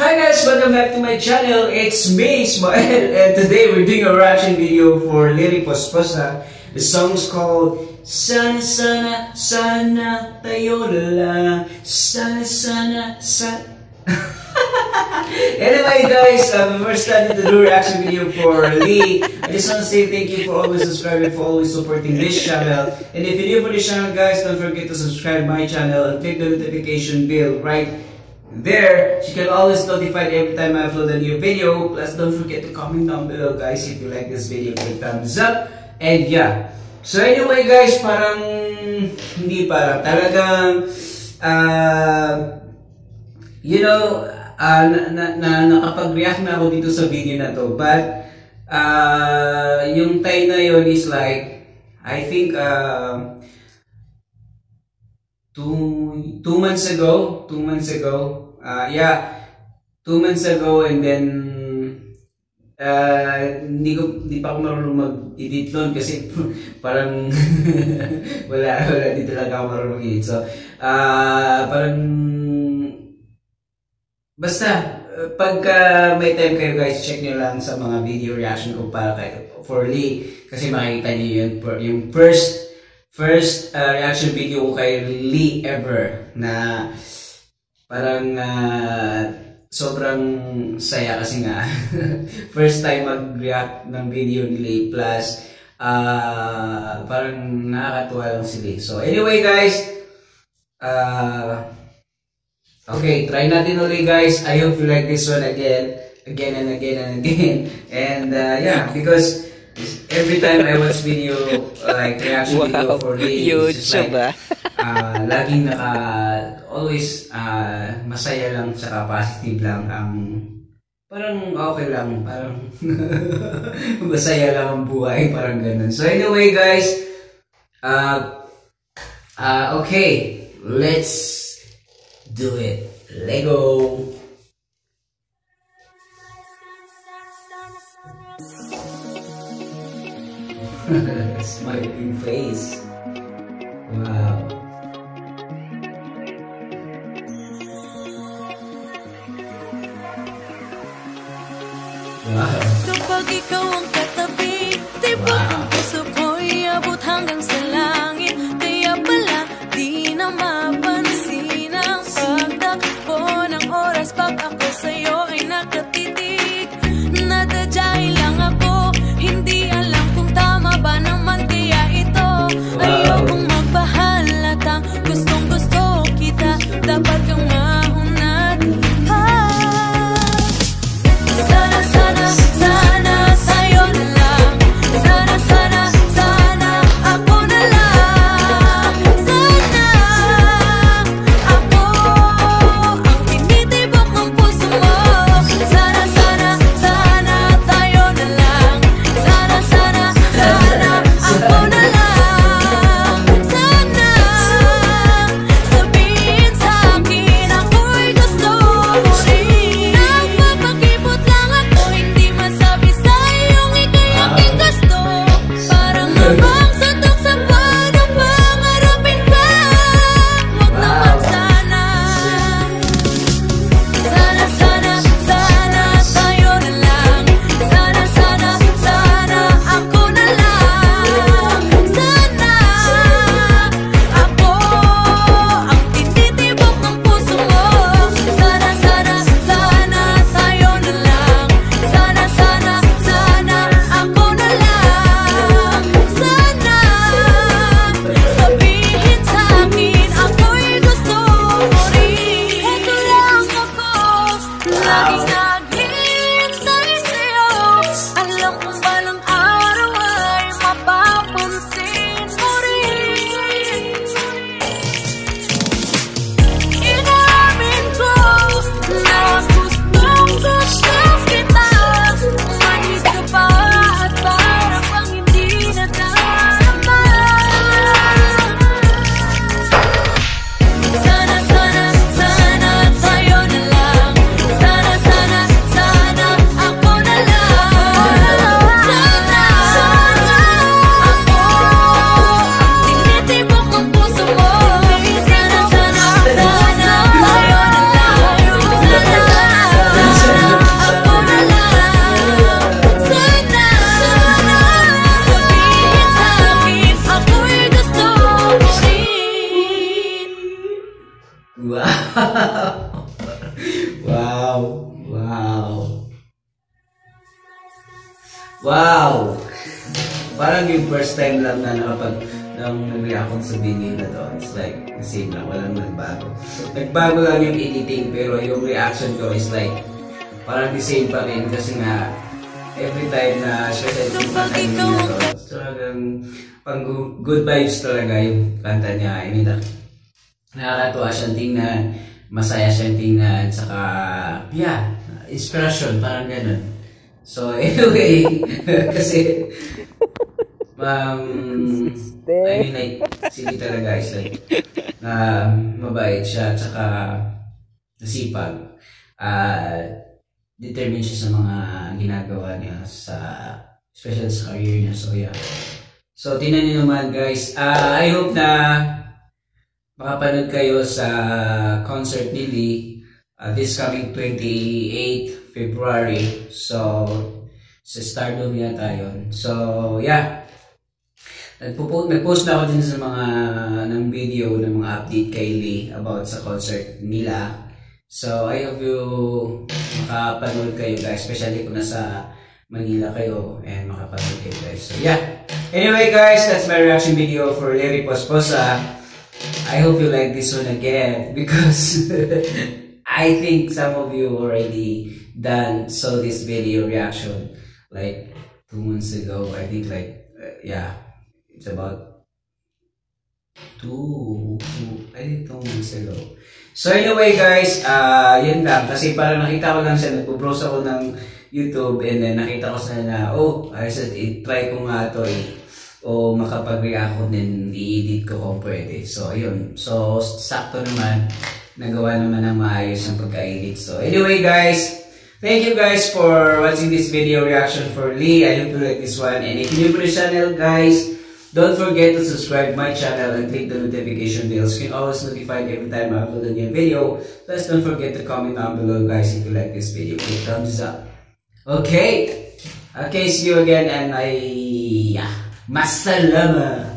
Hi guys, welcome back to my channel. It's me, Ismael, and today we're doing a reaction video for reposposa. The song's called Sana Sana Sana Tayo Lang. Sana Sana Sana. Anyway guys, before starting to do a reaction video for Lee, I just want to say thank you for always subscribing, for always supporting this channel. And if you're new for this channel guys, don't forget to subscribe my channel and click the notification bell right there. You can always notified every time I upload a new video. Plus don't forget to comment down below guys if you like this video, give thumbs up. And yeah, so anyway guys, parang hindi parang talagang you know, nakapag-react na ako dito sa video na to, but yung time na yun is like I think 2 months ago, yeah, 2 months ago, and then hindi pa ako marunong mag-edit noon kasi parang wala di talaga ako marunong mag-edit. So parang basta pagka may time kayo guys, check nyo lang sa mga video reaction ko para for Lee, kasi makikita nyo yun, yung first reaction video ko kay Lee ever, na parang sobrang saya kasi nga first time mag-react ng video ni Lee, plus parang nakakatuwa lang si Lee. So anyway guys, okay, try natin ulit guys. I hope you like this one again and again. And yeah, because every time I watch video, like reaction video for Lee, YouTube, like, laging always masaya lang, saka positive lang, parang okay lang, parang masaya lang ang buhay, parang ganun. So anyway guys, okay, let's do it. Lego. Smiling face. Wow. Wow. Kapag ikaw ang katabi, tibok ang puso ko'y abot hanggang sa langit. Kaya pala di na mapansin ang pagtakbo ng oras pag ako sa'yo ay nakatitig. Nadadyain lang ako, hindi alam kung tama ba naman kaya ito. Ayokong magpahalatang gustong gusto kita, dapat kang mauna pa. Sana sana sana tayo na lang. Sana sana sana ako na lang. Sana ako ang tinitibok ng puso mo. Sana Wow! Parang yung first time lang na nag-react ako sa video na to. It's like, the same lang, walang nagbago. Nagbago lang yung editing, pero yung reaction ko is like, parang the same pa rin kasi nga, every time na especially yung kanta niya to, talagang pang good vibes talaga yung kanta niya. I mean, nakakatuwa siyang tingnan, masaya siyang tingnan, saka, yeah, inspiration, parang ganun. So, anyway, kasi, I mean like, sili talaga is like, mabait siya, tsaka nasipag, determined siya sa mga ginagawa niya, especially sa career niya, so yeah. So, tingnan niyo naman guys, I hope na makapanood kayo sa concert ni Lee, this coming 28 February, so, sa Stardom yata yun. So, yeah. Nag-post na ako din sa mga ng video ng mga update kay Lee about sa concert nila. So, I hope you makapanood kayo guys, especially kung nasa Manila kayo and makapanood kayo guys. So, yeah. Anyway guys, that's my reaction video for Lee reposposa. I hope you like this one again because I think some of you already saw this video reaction like 2 months ago. I think like, yeah. It's about 2 months ago. So anyway guys, yun lang. Kasi parang nakita ko lang siya, nagpo-browse ako ng YouTube and then nakita ko sa na, oh, I said, try ko nga ito o makapag-react ko din, i-edit ko kung pwede. So ayun. So sakto naman, nagawa naman ng maayos ang pagka-edit. So anyway guys, thank you guys for watching this video reaction for Lee. I hope you like this one. And if you're new to the channel guys, don't forget to subscribe my channel and click the notification bell so you can always notified every time I upload a new video. Plus don't forget to comment down below guys if you like this video. Click thumbs up. Okay. Okay, see you again and masalama.